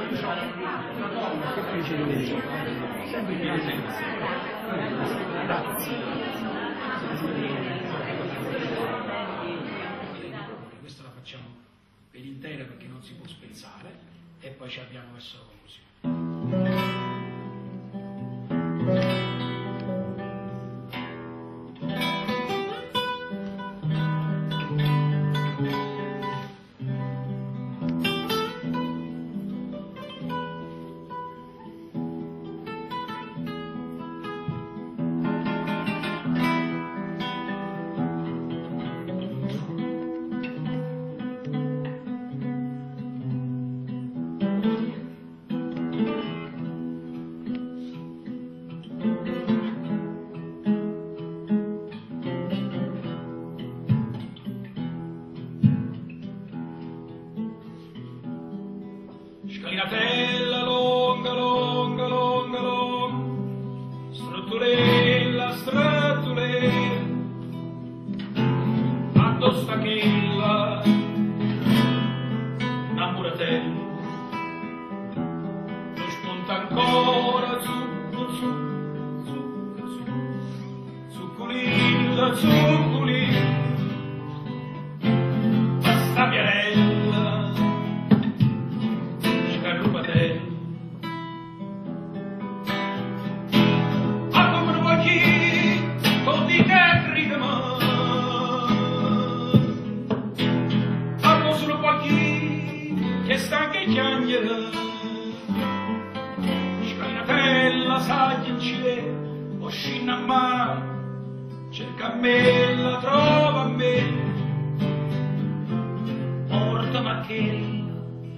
Che fece di me? Sempre in Questa la facciamo per intera perché non si può spezzare e poi ci abbiamo verso la conclusione. Scalinatella lunga, lunga, lunga, lunga, strutturella, strutturella, addosso a chilla, una muratella, non spunta ancora, zucco, zucco, zucco, zucco, zuccolilla, zuccolilla, basta piarella, che stanca e chiagnera, scalinatella, saglia in cielo, oscina a mare, cerca a me, la trova a me, porta macchella,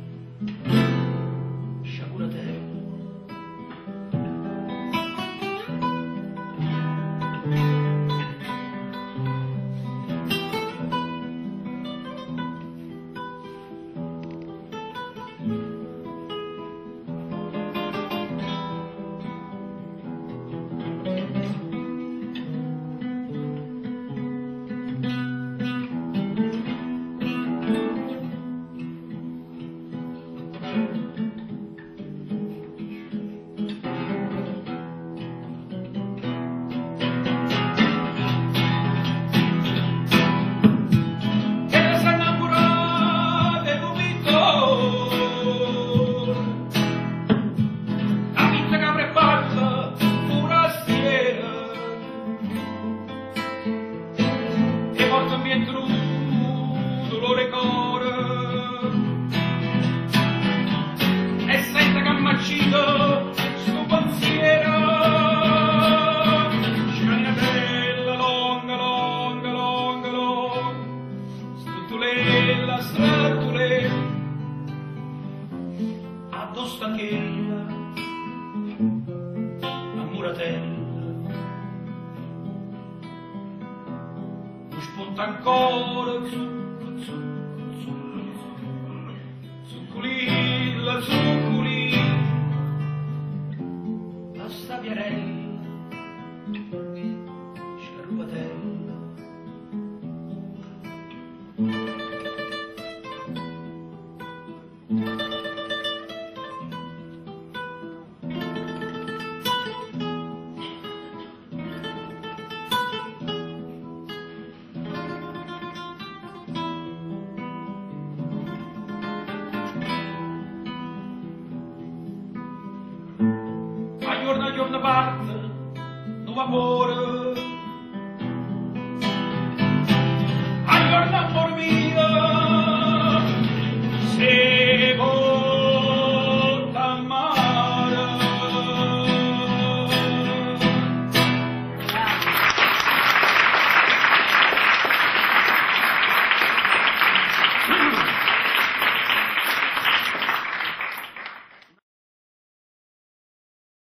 sciacuratella. Sto pensiero, scalinatella longa, longa, longa, longa, struttulella, struttulella, addosso a chella, a muratella, non spunta ancora, zucco, zucco, zucco, zucco, zuccolilla, zuccolilla, basta piarella, scarpatella. A giorno parte, un vapore